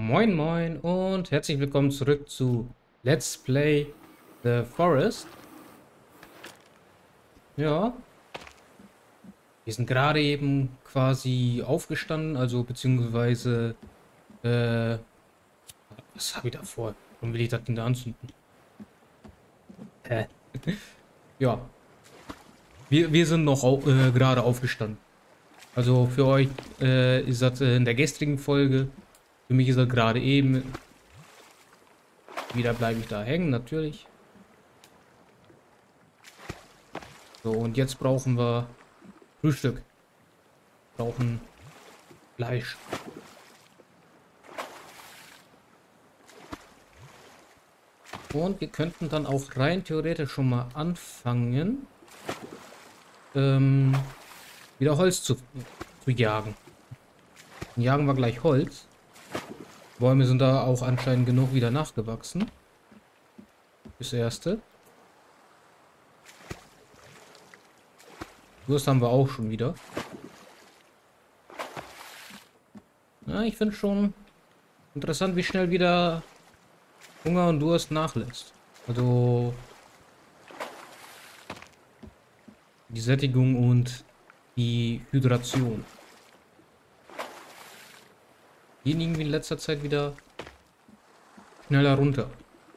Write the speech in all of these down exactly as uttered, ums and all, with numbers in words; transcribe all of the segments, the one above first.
Moin Moin und herzlich willkommen zurück zu Let's Play The Forest. Ja, wir sind gerade eben quasi aufgestanden, also beziehungsweise, äh, was habe ich da vor? Warum will ich das denn da anzünden? Hä? Ja, wir, wir sind noch au äh, gerade aufgestanden. Also für euch äh, ist das äh, in der gestrigen Folge, für mich ist das gerade eben. Wieder bleibe ich da hängen, natürlich. So, und jetzt brauchen wir Frühstück. Brauchen Fleisch. Und wir könnten dann auch rein theoretisch schon mal anfangen, ähm, wieder Holz zu, zu jagen. Dann jagen wir gleich Holz. Bäume sind da auch anscheinend genug wieder nachgewachsen. Das erste. Durst haben wir auch schon wieder. Ja, ich finde schon interessant, wie schnell wieder Hunger und Durst nachlässt. Also die Sättigung und die Hydration. Gehen irgendwie in letzter Zeit wieder schneller runter.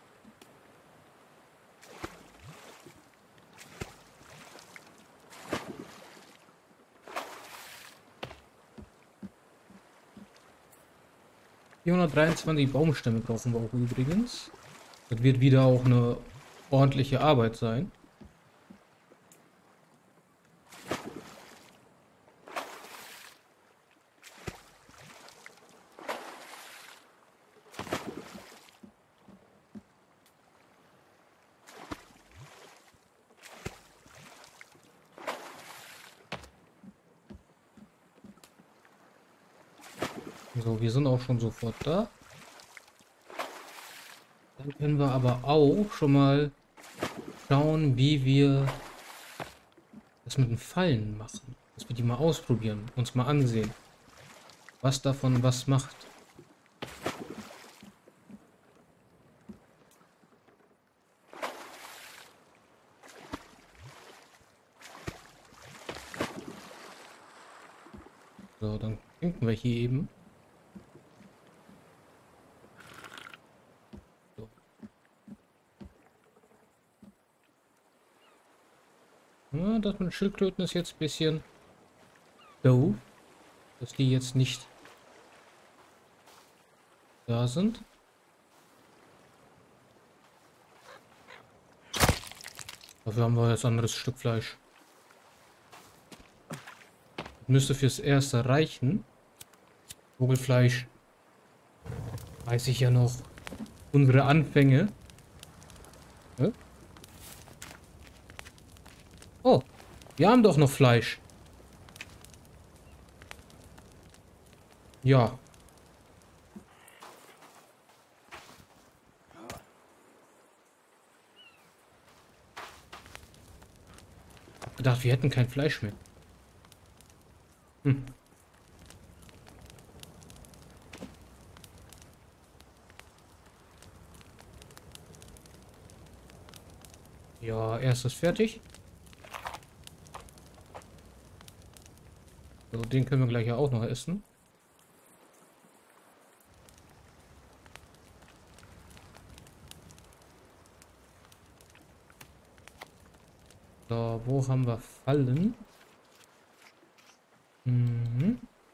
vierhundertdreiundzwanzig Baumstämme brauchen wir auch übrigens. Das wird wieder auch eine ordentliche Arbeit sein. So, wir sind auch schon sofort da. Dann können wir aber auch schon mal schauen, wie wir das mit den Fallen machen. Dass wir die mal ausprobieren, uns mal ansehen, was davon was macht. So, dann trinken wir hier eben. So. Ja, das mit Schildkröten ist jetzt ein bisschen doof, dass die jetzt nicht da sind. Dafür haben wir jetzt ein anderes Stück Fleisch. Das müsste fürs Erste reichen. Vogelfleisch. Weiß ich ja noch. Unsere Anfänge. Ja? Oh, wir haben doch noch Fleisch. Ja. Ich hab gedacht, wir hätten kein Fleisch mehr. Hm. Ja, erstes fertig. So, den können wir gleich ja auch noch essen. So, wo haben wir Fallen? Mhm.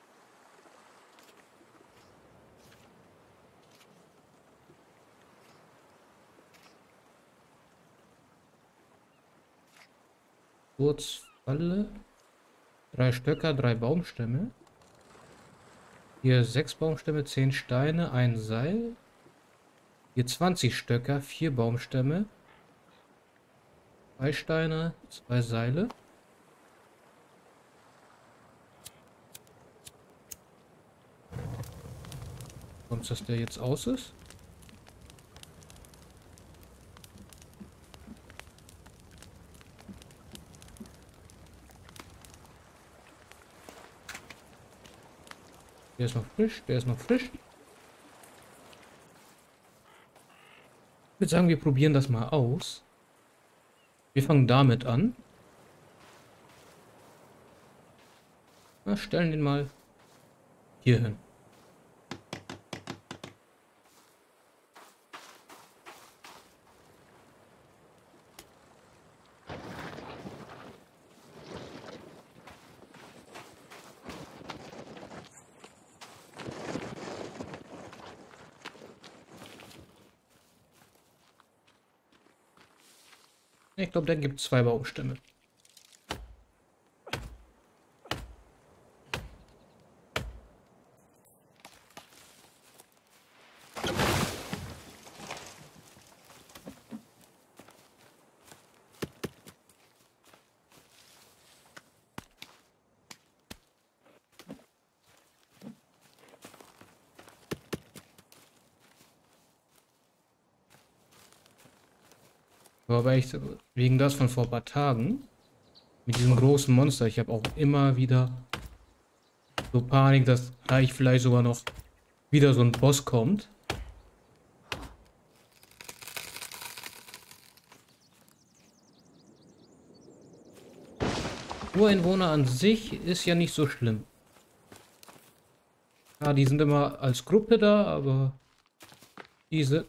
Kurzfalle. Drei Stöcker, drei Baumstämme. Hier sechs Baumstämme, zehn Steine, ein Seil. Hier zwanzig Stöcker, vier Baumstämme. Zwei Steine, zwei Seile. Kommt, dass der jetzt aus ist? Der ist noch frisch, der ist noch frisch. Ich würde sagen, wir probieren das mal aus. Wir fangen damit an. Na, stellen den mal hier hin. Ich glaube, da gibt es zwei Baumstämme. Aber echt wegen das von vor ein paar Tagen mit diesem großen Monster. Ich habe auch immer wieder so Panik, dass gleich vielleicht sogar noch wieder so ein Boss kommt. Ureinwohner an sich ist ja nicht so schlimm. Ja, die sind immer als Gruppe da, aber diese,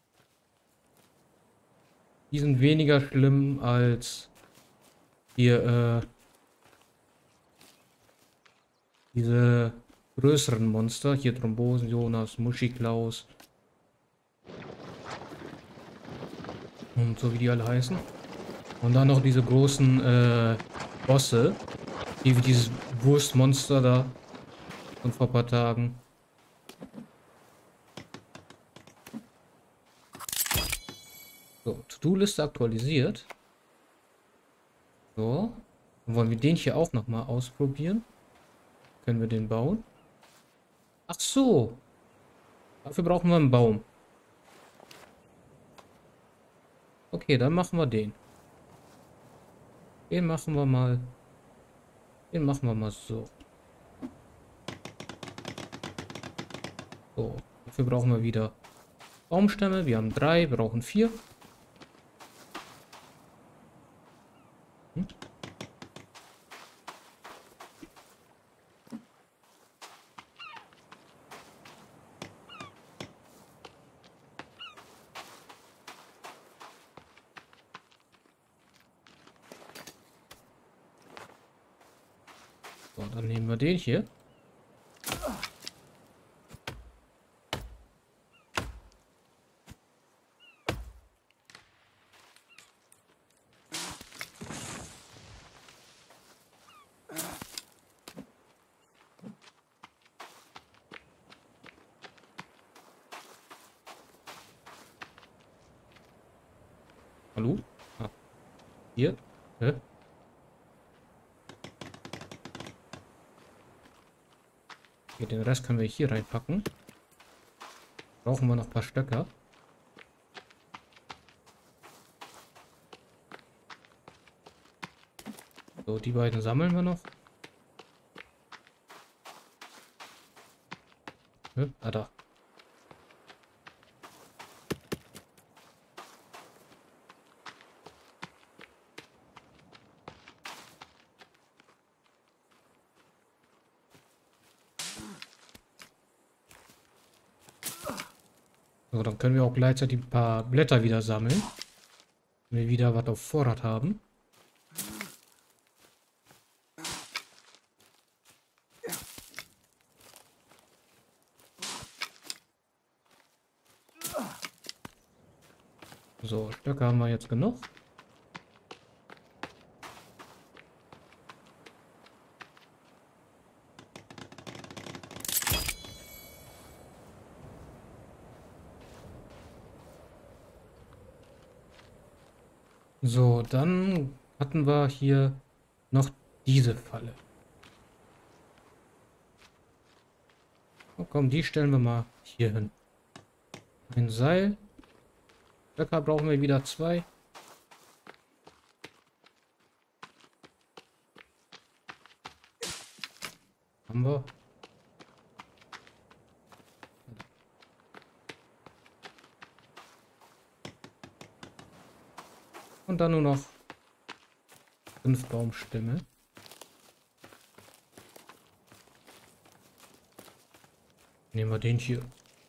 die sind weniger schlimm als hier, äh, diese größeren Monster. Hier Thrombosen, Jonas, Muschiklaus und so wie die alle heißen. Und dann noch diese großen äh, Bosse, die wie dieses Wurstmonster da von vor ein paar Tagen. So, To-Do-Liste aktualisiert. So. Dann wollen wir den hier auch nochmal ausprobieren. Können wir den bauen? Ach so. Dafür brauchen wir einen Baum. Okay, dann machen wir den. Den machen wir mal. Den machen wir mal so. So. Dafür brauchen wir wieder Baumstämme. Wir haben drei, wir brauchen vier. Hm? So, dann nehmen wir den hier. Hallo? Ah, hier. Hä? Okay, den Rest können wir hier reinpacken. Brauchen wir noch ein paar Stöcker. So, die beiden sammeln wir noch. Hä? Ah, da. So, dann können wir auch gleichzeitig ein paar Blätter wieder sammeln. Wenn wir wieder was auf Vorrat haben. So, Stöcke haben wir jetzt genug. So, dann hatten wir hier noch diese Falle. Oh, komm, die stellen wir mal hier hin. Ein Seil. Stöcker brauchen wir wieder zwei. Haben wir. Und dann nur noch fünf Baumstämme. Nehmen wir den hier.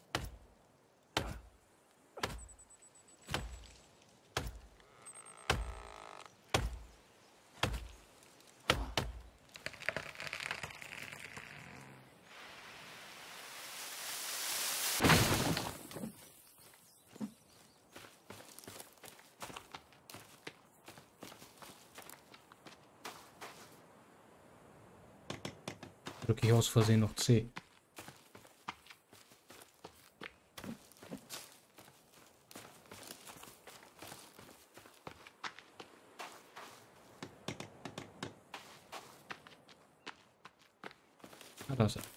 Drücke ich aus Versehen noch C. Ah, da ist er.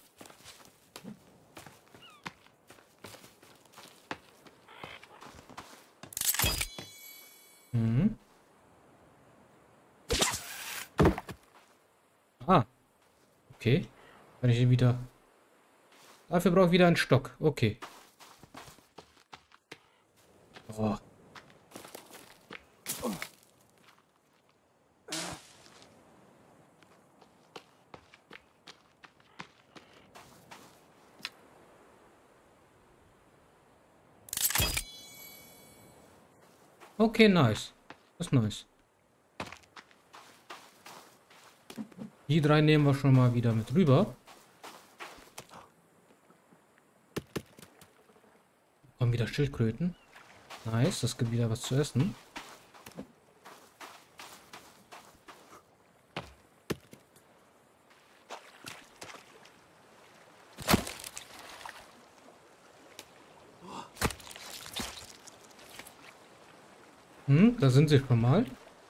Mhm. Ah, okay. Kann ich den wieder... Dafür brauche ich wieder einen Stock. Okay. Oh. Okay, nice. Das ist nice. Die drei nehmen wir schon mal wieder mit rüber. Kommen wieder Schildkröten. Nice, das gibt wieder was zu essen. Hm, da sind sie schon mal.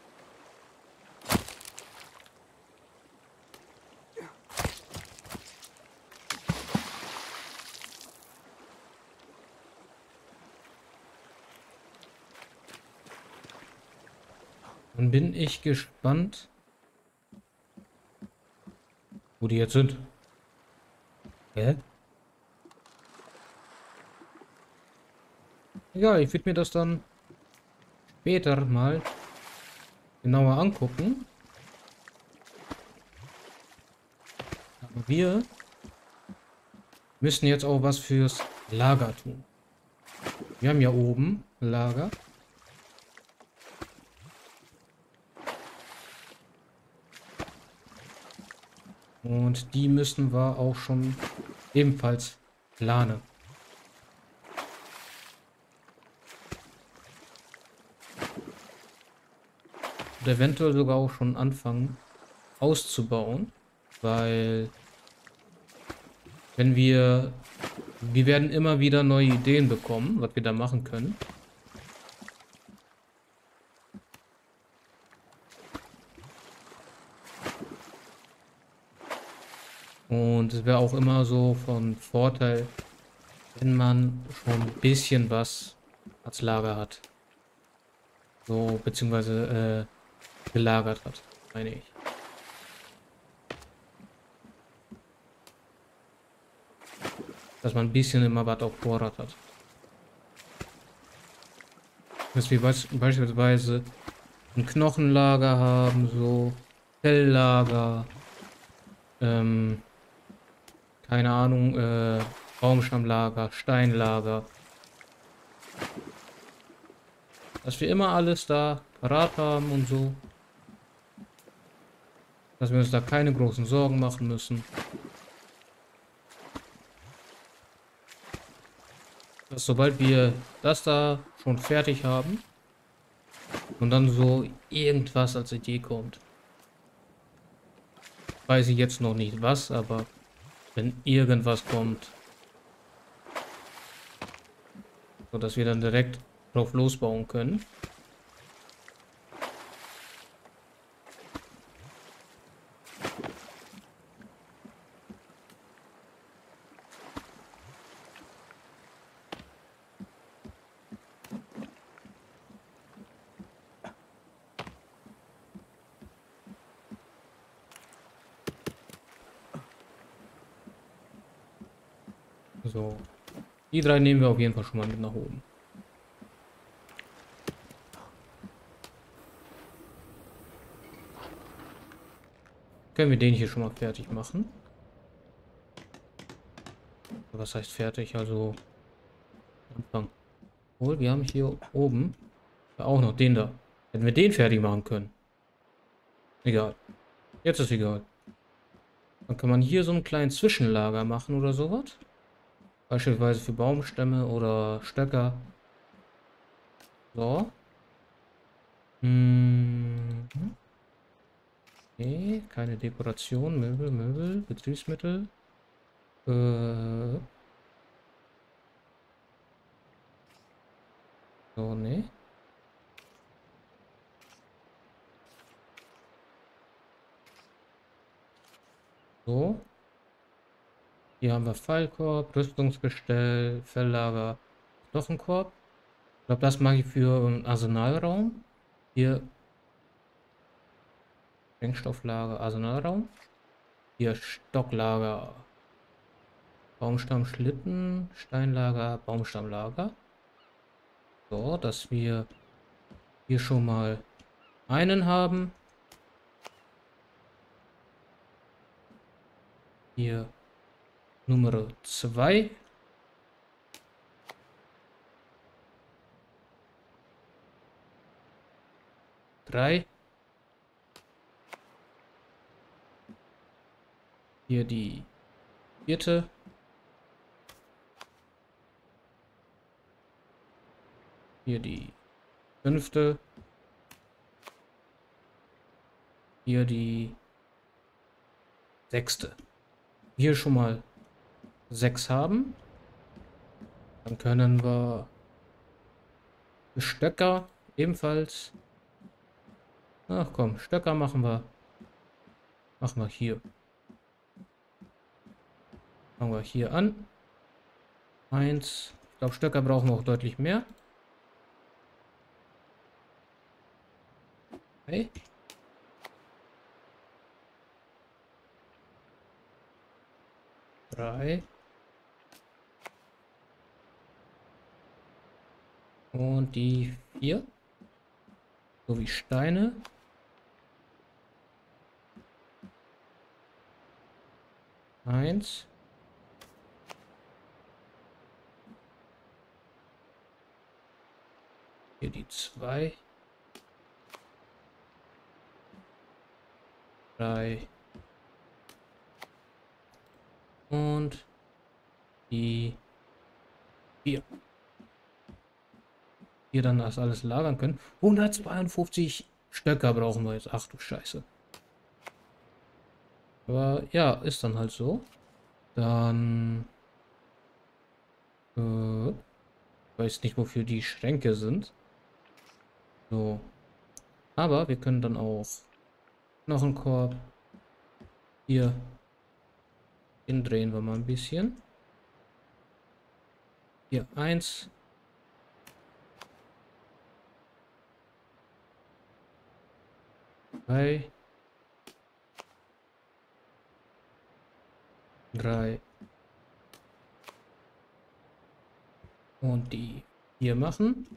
Dann bin ich gespannt, wo die jetzt sind. Hä? Ja, ich würde mir das dann später mal genauer angucken. Aber wir müssen jetzt auch was fürs Lager tun. Wir haben ja oben ein Lager. Und die müssen wir auch schon ebenfalls planen. Und eventuell sogar auch schon anfangen auszubauen. Weil wenn wir... Wir werden immer wieder neue Ideen bekommen, was wir da machen können. Und es wäre auch immer so von Vorteil, wenn man schon ein bisschen was als Lager hat. So, beziehungsweise äh, gelagert hat, meine ich. Dass man ein bisschen immer was auf Vorrat hat. Dass wir be beispielsweise ein Knochenlager haben, so Felllager, ähm, keine Ahnung, äh, Baumstammlager, Steinlager. Dass wir immer alles da parat haben und so. Dass wir uns da keine großen Sorgen machen müssen. Dass sobald wir das da schon fertig haben und dann so irgendwas als Idee kommt. Weiß ich jetzt noch nicht was, aber wenn irgendwas kommt, so dass wir dann direkt drauf losbauen können. So, die drei nehmen wir auf jeden Fall schon mal mit nach oben. können wir den hier schon mal fertig machen. Was heißt fertig? Also Anfang. Obwohl, wir haben hier oben auch noch den da. Hätten wir den fertig machen können. Egal. Jetzt ist egal. Dann kann man hier so einen kleinen Zwischenlager machen oder sowas. Beispielsweise für Baumstämme oder Stöcker. So. Hm. Okay, keine Dekoration, Möbel, Möbel, Betriebsmittel. Äh. So, ne. So. Hier haben wir Fallkorb, Rüstungsgestell, Felllager, Knochenkorb. Ich glaube, das mache ich für einen Arsenalraum. Hier Sprengstofflager, Arsenalraum. Hier Stocklager, Baumstammschlitten, Steinlager, Baumstammlager. So, dass wir hier schon mal einen haben. Hier Nummer zwei. Drei. Hier die vierte. Hier die fünfte. Hier die sechste. Hier schon mal sechs haben. Dann können wir Stöcker ebenfalls. Ach komm, Stöcker machen wir. Machen wir hier. Fangen wir hier an. Eins. Ich glaube, Stöcker brauchen wir auch deutlich mehr. Okay. Drei. Und die vier. So wie Steine. Eins. Hier die zwei. Drei. Und die vier. Hier dann das alles lagern können. hundertzweiundfünfzig Stöcker brauchen wir jetzt. Ach du Scheiße. Aber ja, ist dann halt so. Dann... Äh, ich weiß nicht, wofür die Schränke sind. So. Aber wir können dann auch noch einen Korb. Hier. Den drehen wir mal ein bisschen. Hier eins. Zwei. Drei. Und die hier machen.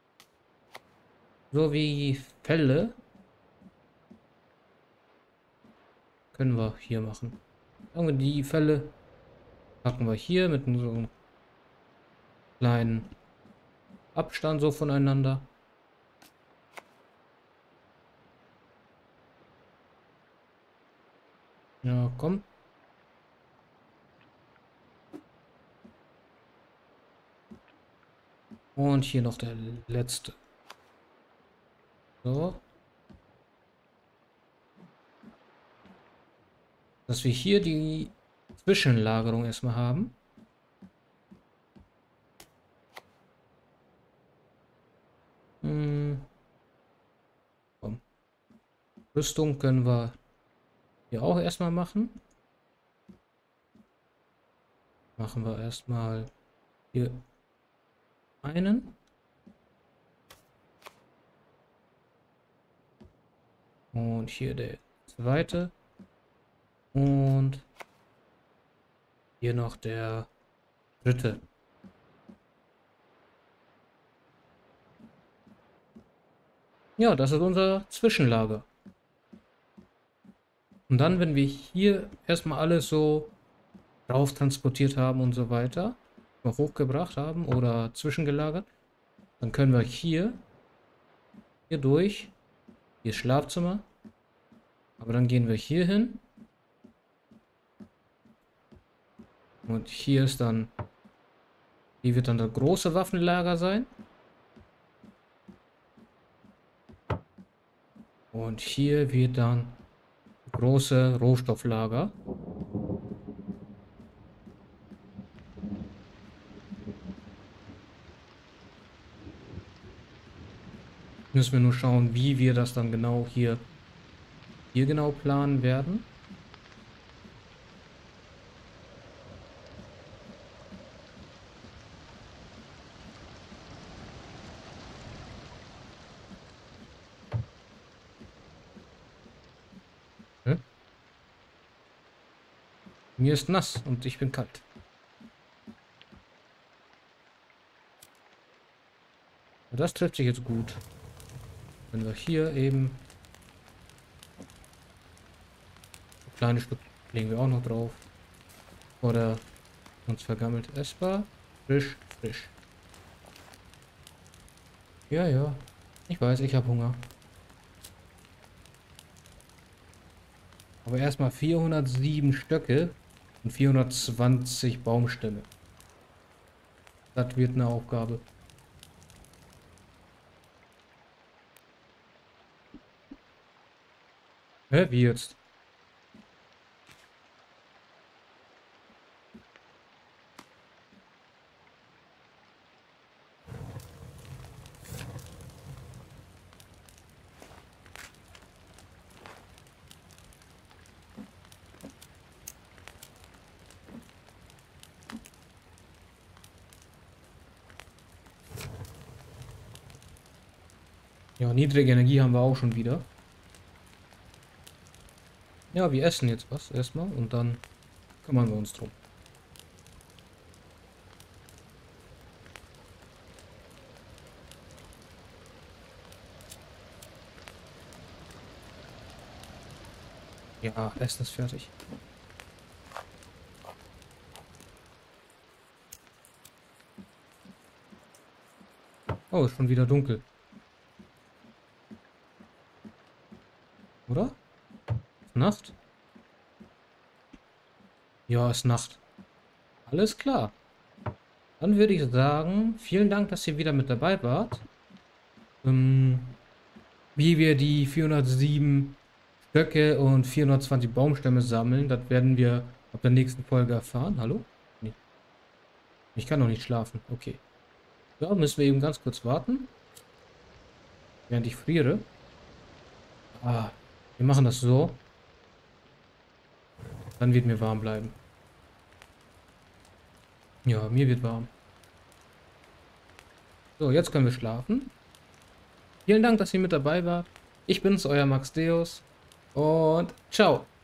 So wie Fälle. Können wir hier machen. Sagen wir, die Fälle packen wir hier mit so einem kleinen Abstand so voneinander. Ja, komm. Und hier noch der letzte. So. Dass wir hier die Zwischenlagerung erstmal haben. Hm. Komm. Rüstung können wir hier auch erstmal machen. Machen wir erstmal hier einen. Und hier der zweite. Und hier noch der dritte. Ja, das ist unser Zwischenlager. Und dann, wenn wir hier erstmal alles so drauf transportiert haben und so weiter, noch hochgebracht haben oder zwischengelagert, dann können wir hier, hier durch, hier ist Schlafzimmer, aber dann gehen wir hier hin und hier ist dann, hier wird dann das große Waffenlager sein. Und hier wird dann große Rohstofflager. Müssen wir nur schauen, wie wir das dann genau hier, hier genau planen werden. Hm? Mir ist nass und ich bin kalt. Das trifft sich jetzt gut. Wenn wir hier eben ein kleines Stück legen wir auch noch drauf. Oder uns vergammelt essbar. Frisch, frisch. Ja, ja. Ich weiß, ich habe Hunger. Aber erstmal vierhundertsieben Stöcke und vierhundertzwanzig Baumstämme. Das wird eine Aufgabe. Hä, wie jetzt? Ja, niedrige Energie haben wir auch schon wieder. Ja, wir essen jetzt was erstmal und dann kümmern wir uns drum. Ja, Essen ist fertig. Oh, ist schon wieder dunkel. Oder? Nacht? Ja, ist Nacht. Alles klar. Dann würde ich sagen, vielen Dank, dass ihr wieder mit dabei wart. Ähm, wie wir die vierhundertsieben Stöcke und vierhundertzwanzig Baumstämme sammeln, das werden wir ab der nächsten Folge erfahren. Hallo? Nee. Ich kann noch nicht schlafen. Okay. Ja, müssen wir eben ganz kurz warten. Während ich friere. Ah, wir machen das so. Dann wird mir warm bleiben. Ja, mir wird warm. So, jetzt können wir schlafen. Vielen Dank, dass ihr mit dabei wart. Ich bin's, euer Max Deus. Und ciao.